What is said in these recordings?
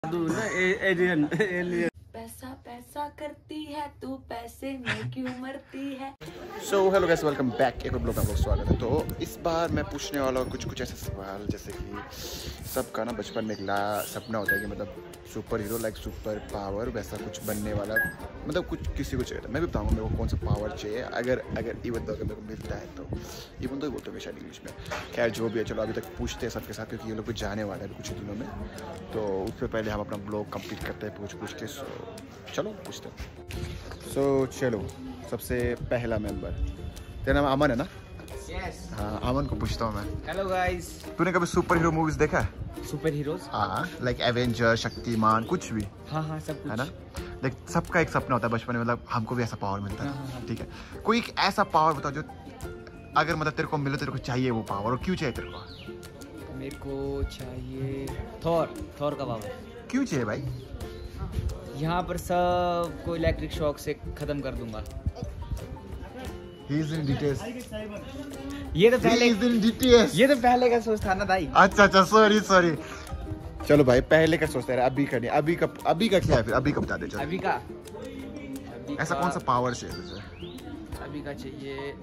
Alien. पैसा पैसा करती है तू, पैसे में क्यों मरती है। So hello guys, welcome back. एक और ब्लॉग आपका स्वागत है। तो इस बार मैं पूछने वाला हूँ कुछ ऐसे सवाल जैसे कि सबका ना बचपन में एक सपना होता है कि मतलब super hero like super power वैसा कुछ बनने वाला, मतलब कुछ किसी को चाहिए था। मैं भी बताऊँगा मेरे को कौन सा पावर चाहिए, अगर इवन तो अगर मेरे को मिलता है तो। इवन तो ही बोलते हैं शायद इंग्लिश में। खैर जो भी है, चलो अभी तक पूछते हैं सबके साथ क्योंकि ये लोग कुछ जाने वाला है कुछ दिनों में। तो उससे पहले हम अपना ब्लॉग कंप्लीट करते हैं पूछ के। चलो पूछते हैं। सो चलो, सबसे पहला मेंबर तेरा नाम अमन है ना? यस। हाँ, अमन को पूछता हूँ मैं। Hello guys. तूने कभी सुपर हीरो मूवीज देखा है? Super heroes? हाँ, लाइक एवेंजर, शक्तिमान, कुछ भी। हाँ सब कुछ है ना? लाइक सबका एक सपना होता है बचपन में, मतलब हमको भी ऐसा पावर मिलता है। हाँ। ठीक है, कोई एक ऐसा पावर बताओ जो अगर मतलब तेरे को मिले, तेरे को चाहिए वो पावर, और क्यों चाहिए तेरे को? मेरे को चाहिए थॉर का पावर। क्यों चाहिए भाई? यहाँ पर सब को इलेक्ट्रिक शॉक से खत्म कर दूंगा। He is in details. ये तो पहले का सोच था ना भाई। अच्छा, सॉरी। चलो भाई, पहले का सोचते रहे, अभी का नहीं। अभी का क्या है फिर? अभी का बता दे। चलो अभी का ऐसा कौन सा पावर चाहिए तुझे? अभी का चाहिए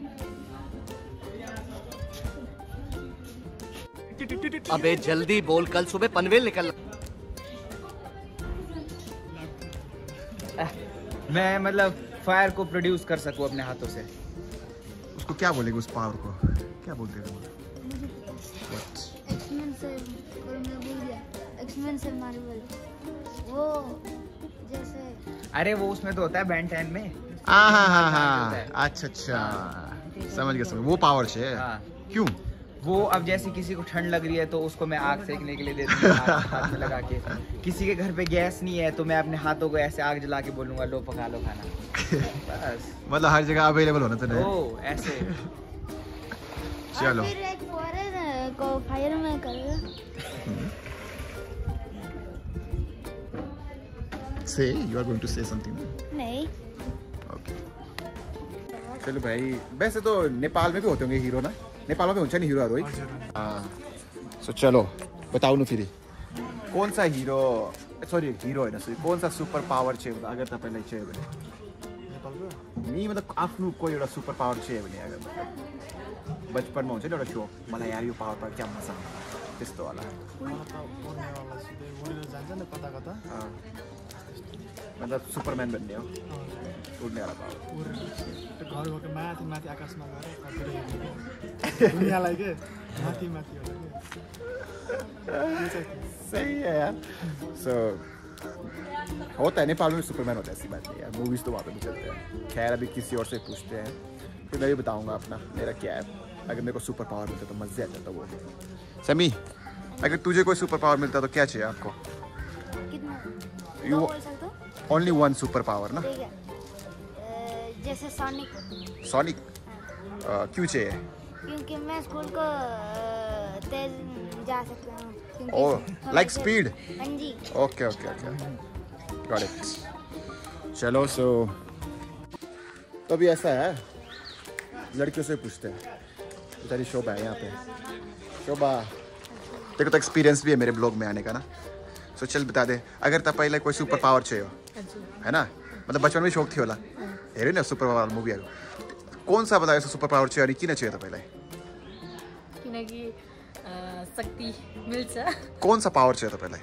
अबे जल्दी बोल, कल सुबह पनवेल निकल। मैं मतलब फायर को प्रोड्यूस कर सकूं अपने हाथों से। उसको क्या बोलेंगे उस पावर को? क्या बोलते हैं? एक्समेन से मार्वल वो जैसे। अरे वो उसमें तो होता है Ben 10 में। हाँ, अच्छा, समझ गया। वो पावर चाहिए। हाँ। क्यों? वो अब जैसे किसी को ठंड लग रही है तो उसको मैं आग सेकने के लिए दे दूंगा हाथ में लगा के। किसी के घर पे गैस नहीं है तो मैं अपने हाथों को ऐसे आग जला के बोलूंगा लो पका लो खाना। बस मतलब हर जगह अवेलेबल होना चाहिए। ओ ऐसे। चलो, फिर एक फॉरेन को फायर में करेगा। Say you are going to say something? नहीं। ओके, चलो भाई। वैसे तो नेपाल में भी होते होंगे हीरो ना? नेपाल में हुन्छ नि हीरो रोहित? हाँ। सो चलो बताओ न फेरि कौन सा हीरो, सॉरी हीरो होइन, सरी कौन सा सुपर पावर चाहिए अगर तपाईँलाई चाहियो भने? नि मतलब आफ्नो कोही एउटा सुपर पावर चाहियो भने, अगर मतलब बचपनमा हुन्छ नि एउटा सो, मलाई यार यो पावर पावर क्या मजा आउँछ त्यस्तो वाला। मतलब सुपरम्यान भन्ने हो, उड्ने वाला पावर। घरको माथि आकाशमा गएर दुनियाँलाई के माथि सही है यार। सो होता है, नेपाल में सुपरमैन होता है, ऐसी बात नहीं यार। मूवीज तो वहाँ पे भी चलते हैं। खैर अभी किसी और से पूछते हैं, फिर मैं भी बताऊंगा अपना मेरा क्या है। अगर मेरे को सुपर पावर मिलता तो मजे आ जाता वो। समी, अगर तुझे कोई सुपर पावर मिलता तो क्या चाहिए आपको? कितना यू बोल सकते हो? ओनली वन सुपर पावर ना? ठीक है, जैसे सॉनिक। क्यों चाहिए? क्योंकि मैं स्कूल को तेज जा सकता हूँ। Oh, like speed? हाँ जी। Okay, got it. चलो सो तो अभी ऐसा है, लड़कियों से पूछते हैं। बेचारी शोभा है यहाँ पे। शोभा, तेरे को तो एक्सपीरियंस भी है मेरे ब्लॉग में आने का ना? सो चल बता दे, अगर तपाईँलाई कोई सुपर पावर चाहिए है ना, मतलब बचपन में शौक थियो होला, हेऱ्यो नि सुपर पावर मुभीहरू, कौन सा बतायो सुपर पावर चाहियो अनि किन चाहियो तपाईँलाई? किनकि शक्ति मिल्छ। कौन सा पावर चाहियो तपाईँलाई?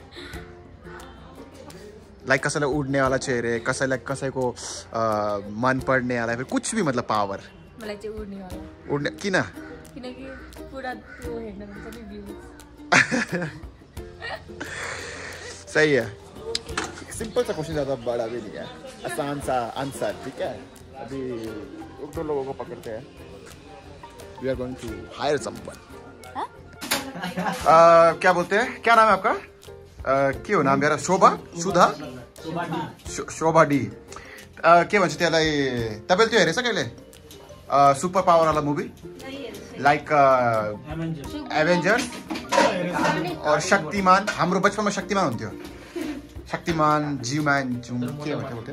लाइक कसैलाई उड्ने वाला चाहिए रे, कसैको मन पढ्ने वाला, फिर कुछ भी मतलब पावर? मलाई चाहिँ उड्ने वाला। उड्ने किन? किनकि पुरा त्यो हेर्न मिल्छ नि भ्यूज। सही है। सिंपल सा क्वेश्चन, ज़्यादा बड़ा भी नहीं है, आसान सा आंसर। ठीक है, अभी एक दो लोगों को पकड़ते हैं। We are going to hire someone. क्या बोलते हैं, क्या नाम है आपका? के हो नाम मेरा? शोभा? सुधा? शोभा डी। के भन्छ त्यसलाई? तपाईँले त्यो हेरेछ कहिले सुपर पावर वाला मूवी? लाइक एवेंजर्स और शक्तिमान? हाम्रो बचपनमा शक्तिमान हुन्थ्यो। शक्तिमान, जीवमान, के बोलते?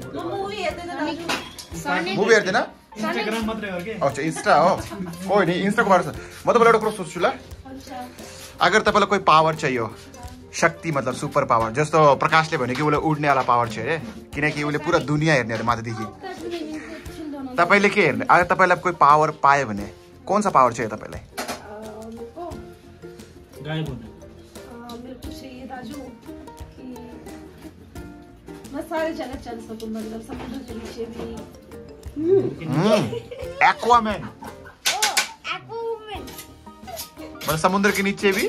मूवी हेर्दैन? इन्स्टाग्राम मात्रै हो के? अच्छा इंस्टा हो, कोई नहीं इंस्टा को बारे में। मैं तो बोला कुरो सोच्छु ल, अगर तपाईलाई कोही पावर चाहियो शक्ति मतलब सुपर पावर जस्तो प्रकाशले भन्यो कि उसले उड्ने वाला पावर छ अरे किनकि उसले पुरा दुनिया हेर्ने अरे माथिदेखि तपाईले के हेर्ने अगर तपाईलाई कोही पावर पायो भने कौन सा पावर चाहिए तपाईलाई गायब होने मेरे को चाहिए राजू कि मैं सारे जगह चल सकूं मतलब समुद्र के नीचे भी एक्वामैन मतलब समुद्र के नीचे भी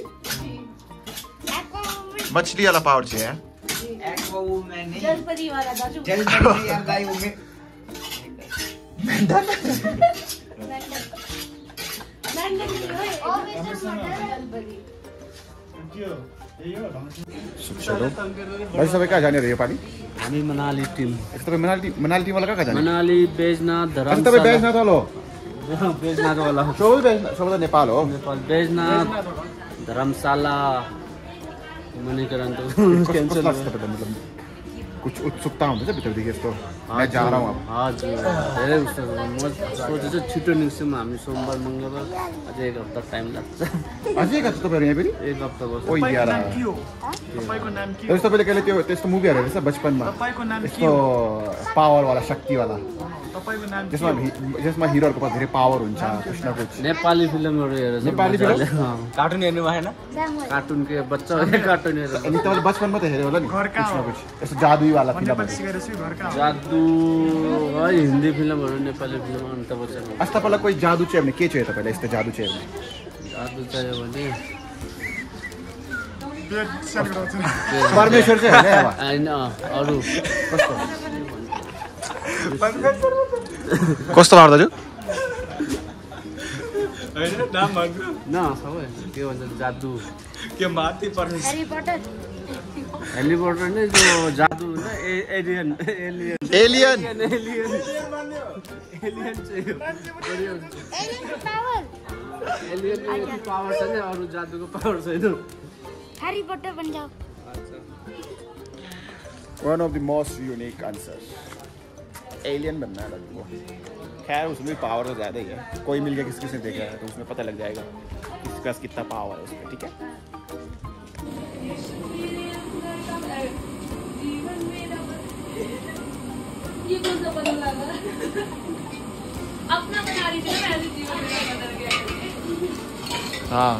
मछली वाला पावर चाहिए एक्वावुमन नहीं जलपरी वाला राजू जलपरी यार गाय वो में लंदन जलपरी चलो भाइ सबै कहाँ जाने यो पालि हामी मनाली टिम तपाईँ मनाली टिम वाला कहाँ जाने मनाली बेजनाथ तपाईँ धर्मशाला बेजनाथ वाला हो बेजनाथ वाला हो सबै त नेपाल हो नेपाल बेजनाथ धर्मशाला मणिकरण तो कस्तो लाग्छ तपाईलाई मतलब कुछ उत्सुकता हुन्छ भित्रदेखि यस्तो मैं जा रहा हूँ अब हजुर धेरै उत्सुक म सोचेछु छिटो निस्क्छौँ हामी सोमबार मङ्गलबार अझै एक हप्ता टाइम लाग्छ अझै कस्तो तपाईहरु यहाँ फेरि एक हप्ता बस्छ ओ यार तपाईको नाम के त्यस्तो तपाईले कहिले त्यो त्यस्तो मुभी हेरेको छ बचपनमा तपाईको नाम के यस्तो पावर वाला शक्ति वाला तपाईको नाम जसमा हिरोहरुको पास धेरै पावर हुन्छ कुछ न कुछ नेपाली फिल्महरु हेरेर नेपाली फिल्म कार्टुन हेर्नु भएन कार्टुन के बच्चा हो कार्टुन हेरेर अनि तपाईले बचपनमा त हेर्यो होला नि कुछ न कुछ यस्तो जादुई वाला फिल्म जादु है हिन्दी फिल्महरु नेपाली फिल्म अमिताभ बच्चन आज तपाईलाई कोही जादु चाहियो भने के चाहियो तपाईलाई यस्तो जादु चाहियो भने जादु चाहियो भने परमेश्वर चाहिँ हैन अब हैन अरु कस्तो लाग्छ दाजु हैन नाम भन्नु न सबै के भन्छ जादु के माथि पर्ने हैरी पटर हेलिकप्टर नै जो जादु हुन्छ एलियन एलियन एलियन चाहियो एलियन पावर छ नि अरु जादुको पावर छैन हैरी पटर बन जाओ One of the most unique answers. Alien बनना है लगभग। खैर उसमें भी पावर तो ज़्यादा ही है। कोई मिल गया किसी ने देखा है तो उसमें पता लग जाएगा किसके पास कितना पावर है उसमें, ठीक है? ये कौन सा बदल लगा अपना बना रही थी ना मैं जीवन में बदल गया हाँ।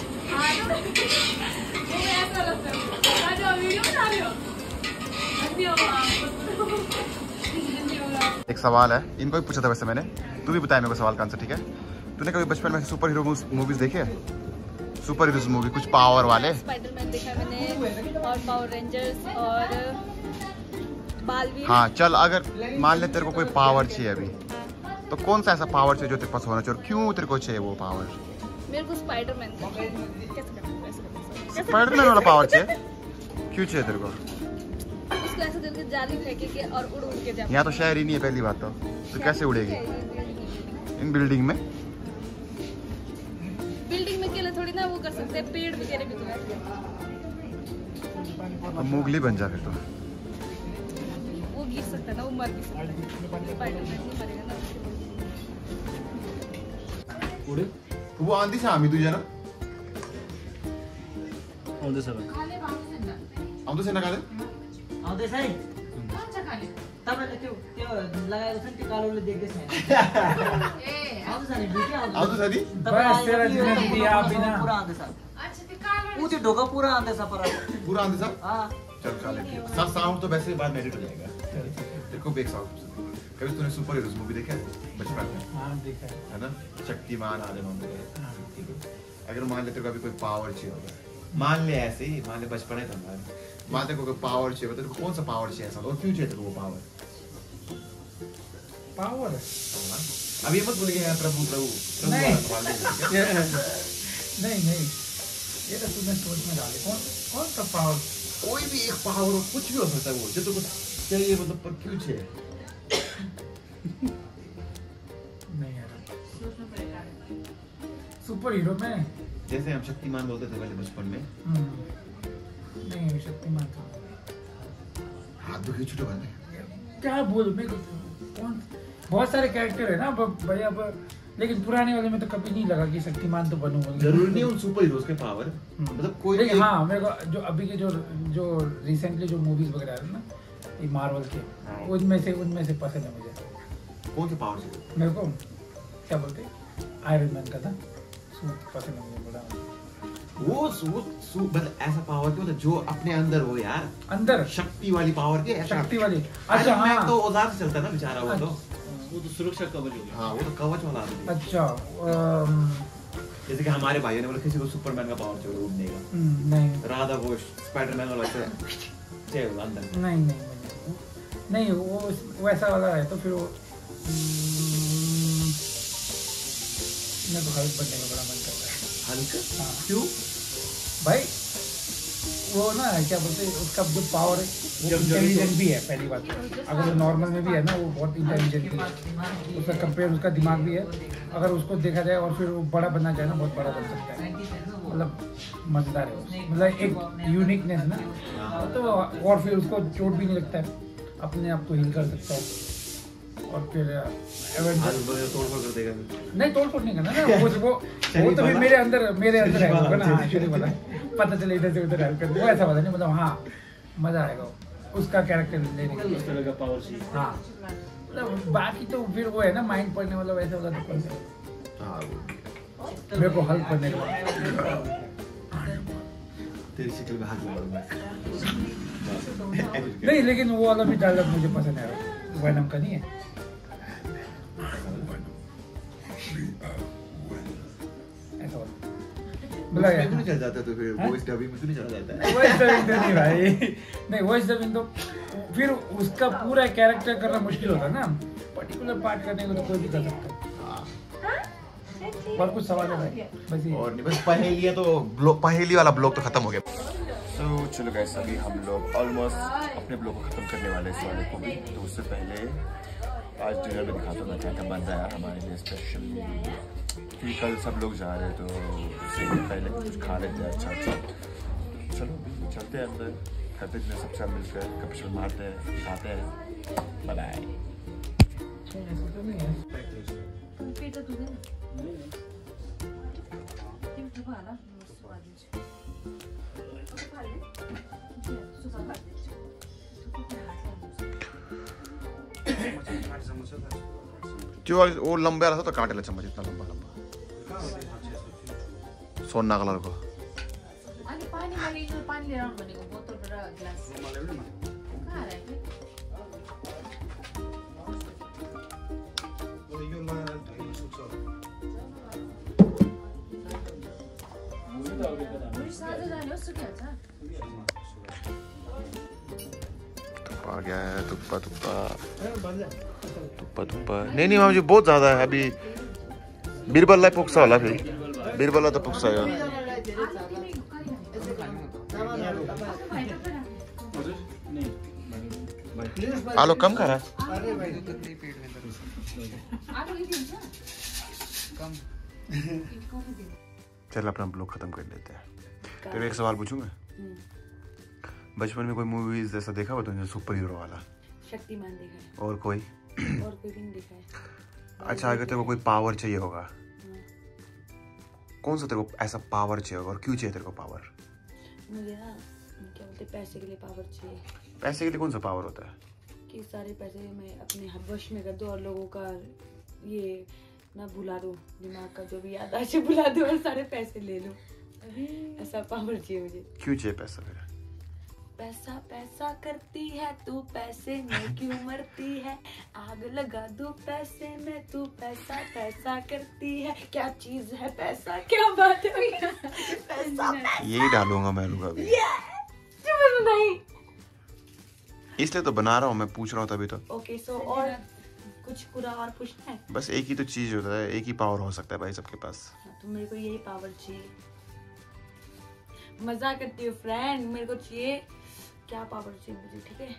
वो ऐसा लगता है आज वीडियो बना रही हो एक सवाल है, इनको भी पूछा था वैसे मैंने, तू भी बताया मेरे को सवाल का आंसर, ठीक है? तूने कभी बचपन में सुपर हीरो मूवीज देखे हैं? सुपर हीरोज मूवी कुछ पावर वाले? स्पाइडरमैन देखा मैंने और पावर रेंजर्स और बालवीर। हाँ चल, अगर मान ले तेरे को कोई पावर चाहिए अभी, तो कौन सा ऐसा पावर चाहिए जो तेरे पास होना चाहिए और क्यों तेरे को चाहिए वो पावर? मेरे को स्पाइडरमैन स्पाइडरमैन वाला पावर चाहिए? क्यों चाहिए तेरे को? उसको ऐसे करके जाली फेंके के और उड़ उड़ के जाए। यहाँ तो शहर ही नहीं है पहली बात तो कैसे उड़ेगी इन बिल्डिंग में? बिल्डिंग में केले थोड़ी ना वो कर सकते हैं, पेड़ वगैरह भी तो तो मुगली बन जा फिर तो। वो गिर सकता है ना, वो मर भी सकता है। स्पाइडरमैन नहीं मरेगा ना। वो आंधी से हामी दुईजना आउँदैछ आउँदैछ नकाले आउँदैछ है तपाईले त्यो लगाएको छ नि त्यो कालोले देख्दै छैन आउँदैछ नि भिडियो आउँदैछ नि पुरा आउँदैछ ऊ त्यो ढोका पुरा आउँदैछ पर पूरा आंधी सा चल काले साउंड तो वैसे बाद में एडिट हो जाएगा तेरे को बेक साउंड कभी तूने सुपर हीरोज मूवी देखा है बचपन में? हां देखा है ना, शक्तिमान आदि मामले। अगर मान ले तेरे को अभी कोई पावर चाहिए होगा, मान ले ऐसे ही, मान ले बचपन है तुम्हारा, मान ले कोई पावर चाहिए होगा, तेरे को कौन सा पावर चाहिए ऐसा और क्यों चाहिए तेरे को वो पावर? पावर अब ये मत बोलिए यार प्रभु प्रभु नहीं ये तो तूने सोच में डाले कौन सा पावर? कोई भी एक पावर हो, कुछ भी हो सकता है वो जो तुमको चाहिए, मतलब पर क्यों चाहिए? नहीं यार सुपर हीरो में जैसे हम शक्तिमान बोलते थे पहले बचपन में, नहीं शक्तिमान था। हाथ दुखी छुट्टी बंदे क्या बोल मेरे को कौन बहुत सारे कैरेक्टर है ना भैया, अब लेकिन पुराने वाले में तो कभी नहीं लगा कि शक्तिमान तो बनूंगा। जरूरी नहीं उन सुपर हीरोज के पावर, मतलब कोई लेकिन हाँ मेरे को जो अभी के जो रिसेंटली जो मूवीज वगैरह आ रहे हैं ना ये मार्वल के, उनमें से पसंद है मुझे। कौन सा पावर चाहिए मेरे को क्या बोलते आयरन मैन का था सूट पसंद है मुझे बड़ा। वो सूट मतलब ऐसा पावर क्यों था जो अपने अंदर हो यार, अंदर शक्ति वाली पावर के, शक्ति वाली। अच्छा हाँ तो औजार से चलता ना बेचारा वो तो सुरक्षा कवच हो गया। हाँ वो तो कवच वाला आदमी। अच्छा जैसे कि हमारे भाइयों ने बोला किसी को सुपरमैन का पावर चाहिए उड़ने का, नहीं राधा घोष स्पाइडरमैन वाला चाहिए अंदर। नहीं वो वैसा वाला है तो फिर वो मेरे को हल्क बनने का बड़ा मन करता है। हल्क? हाँ। क्यों भाई वो ना क्या बोलते हैं उसका जो पावर है वो इंटेलिजेंट भी है पहली बात। अगर वो नॉर्मल में भी है ना वो बहुत इंटेलिजेंट भी है, उसका कंपेयर उसका दिमाग भी है। अगर उसको देखा जाए और फिर वो बड़ा बनना चाहे ना बहुत बड़ा बन सकता है, मतलब मजेदार है मतलब एक यूनिकनेस ना। तो और फिर उसको चोट भी नहीं लगता है, अपने आप को हील कर सकता है। और फिर तोड़-फोड़ कर देगा। नहीं तोड़-फोड़ नहीं करना ना वो तो फिर मेरे अंदर है होगा ना। हाँ शरीफ वाला पता चले इधर से उधर हेल्प कर वो ऐसा वाला नहीं, मतलब हाँ मजा आएगा उसका कैरेक्टर लेने का उस तरह का पावर चाहिए। हाँ मतलब बाकी तो फिर वो है ना माइंड पढ़ने वाला वैसा वाला तो कौन सा मेरे को हल्क करने का तेरी शक्ल में हाथ लगा नहीं, लेकिन वो वाला भी डायलॉग मुझे पसंद है, वैनम का नहीं है। ऐसा वाला मतलब चल जाता है तो फिर वॉइस डबिंग में क्यों नहीं चला जाता है? वॉइस डबिंग तो नहीं भाई, नहीं वॉइस डबिंग तो फिर उसका पूरा कैरेक्टर करना मुश्किल होता है ना, पर्टिकुलर पार्ट करने को तो कोई भी कर सकता है। और कुछ सवाल है बस ये और नहीं बस पहेली है तो पहेली वाला ब्लॉग तो खत्म हो गया। तो चलो गाइस अभी हम लोग ऑलमोस्ट अपने ब्लॉग को खत्म करने वाले हैं इस वाले को भी। तो उससे पहले आज डिनर में दिखाता हूँ मैं क्या क्या बन रहा है हमारे लिए स्पेशल, क्योंकि कल सब लोग जा रहे हैं तो उससे पहले कुछ खा लेते हैं अच्छा। चलो चलते हैं अंदर, करते हैं सबसे मिलकर कपशल मारते हैं, खाते हैं। Bye bye. जो वो लंबे वाला था तो कांटे ला चम्मच इतना लंबा लंबा सोना कलर को। आ गया है तुप्पा तुप्पा तुप्पा तुप्पा। नहीं मुझे बहुत ज्यादा है अभी। बीरबल पुक्सा वाला फिर बीरबल तो पुक्सा है। आलो कम खा रहा है। चल अपना ब्लॉग खत्म कर लेते हैं। तेरे एक सवाल पूछूं मैं, बचपन में कोई मूवीज ऐसा देखा हुआ तुमने सुपर हीरो वाला? शक्तिमान देखा है। और कोई? और कोई भी नहीं देखा है। अच्छा अगर तेरे को कोई पावर चाहिए होगा, कौन सा तेरे को ऐसा पावर चाहिए होगा और क्यों चाहिए तेरे को पावर? मुझे ना क्या बोलते पैसे के लिए पावर चाहिए। पैसे के लिए कौन सा पावर होता है? कि सारे पैसे मैं अपने वश में कर दूं और लोगों का ये ना भुला दूं, दिमाग का जो भी याददाश्त भुला दूं और सारे पैसे ले लूं। ऐसा पावर चाहिए मुझे। क्यों चाहिए पैसा फिर? पैसा पैसा करती है तू, पैसे में क्यों मरती है, आग लगा दो पैसे में तू, पैसा पैसा करती है, क्या चीज है पैसा, क्या बात है पैसा। यही डालूंगा मैं लूंगा अभी। नहीं इसलिए तो बना रहा हूँ मैं, पूछ रहा हूँ तभी तो। ओके सो और कुछ पूरा और पूछना है? बस एक ही तो चीज होता है, एक ही पावर हो सकता है भाई सबके पास। तो मेरे को यही पावर चाहिए। मजाक करती हूँ फ्रेंड, मेरे को चाहिए क्या पावर चाहिए मुझे, ठीक है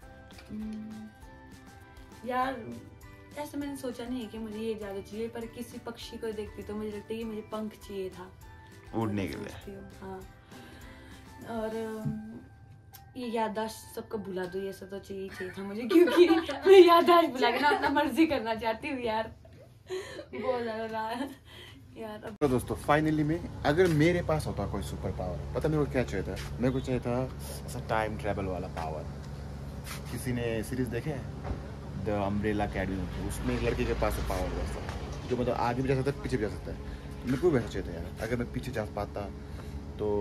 यार। ऐसा मैंने सोचा नहीं है कि मुझे ये ज्यादा चाहिए, पर किसी पक्षी को देखती तो मुझे लगता है कि मुझे पंख चाहिए था उड़ने के लिए। हाँ और ये याददाश्त सबको भुला दो, ये सब तो चाहिए था मुझे, क्योंकि मैं याददाश्त भुला के ना अपना मर्जी करना चाहती हूँ यार। बहुत ज्यादा रहा है यार। अब तो दोस्तों फाइनली में अगर मेरे पास होता कोई सुपर पावर, पता मेरे को क्या चाहिए था? मेरे को चाहिए था ऐसा टाइम ट्रैवल वाला पावर। किसी ने सीरीज देखे द अम्ब्रेला अकेडमी, उसमें एक लड़के के पास पावर वैसा जो मतलब आगे भी जा सकता है पीछे भी जा सकता है। मेरे को वैसा चाहिए था यार। अगर मैं पीछे जा पाता तो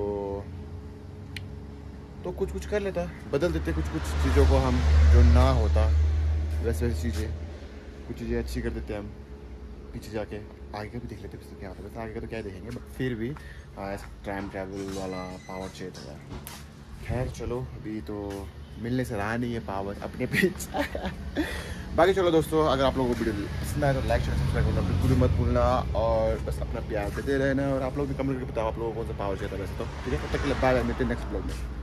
कुछ कुछ कर लेता, बदल देते कुछ कुछ चीज़ों को हम, जो ना होता वैसे वैसी चीज़ें, कुछ चीज़ें अच्छी कर देते हम। पीछे जाके आगे का भी देख लेते हैं क्या होता है। वैसे आगे का तो क्या देखेंगे, बट फिर भी ऐसा टाइम ट्रैवल वाला पावर चाहिए था यार। खैर चलो, अभी तो मिलने से रहा नहीं है पावर अपने पीछे। बाकी चलो दोस्तों, अगर आप लोगों को वीडियो पसंद आए तो लाइक शेयर सब्सक्राइब करना बिल्कुल भी मत भूलना, और बस अपना प्यार देते रहना। और आप लोग भी कमेंट करके बताओ आप लोगों को कौन सा पावर चाहिए था वैसे तो। ठीक है, तब तक के लिए बाय, मिलते हैं नेक्स्ट ब्लॉग में।